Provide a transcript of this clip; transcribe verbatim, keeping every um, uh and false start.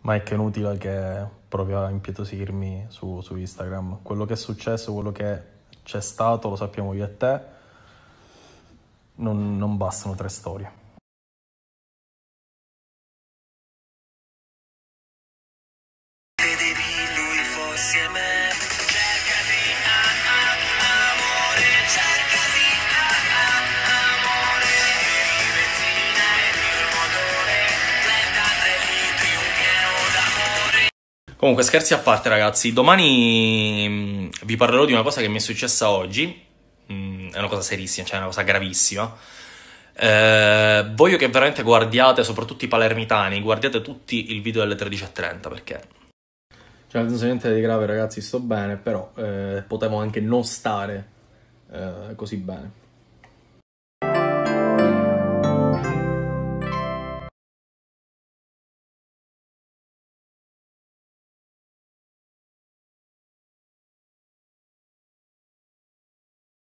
Ma è che è inutile che provi a impietosirmi su, su Instagram. Quello che è successo, quello che c'è stato, lo sappiamo io e te. Non, non bastano tre storie. Credevi lui fosse me. Cercati, ah, ah, amore, cercati, ah, ah, amore. Eri benzina e io il motore, trentatré litri, un pieno d'amore. Comunque, scherzi a parte, ragazzi, domani mh, vi parlerò di una cosa che mi è successa oggi. Mm, è una cosa serissima, cioè è una cosa gravissima. Eh, voglio che veramente guardiate, soprattutto i palermitani, guardiate tutti il video delle tredici e trenta, perché... Cioè, nel senso, niente di grave, ragazzi, sto bene, però eh, potevo anche non stare eh, così bene.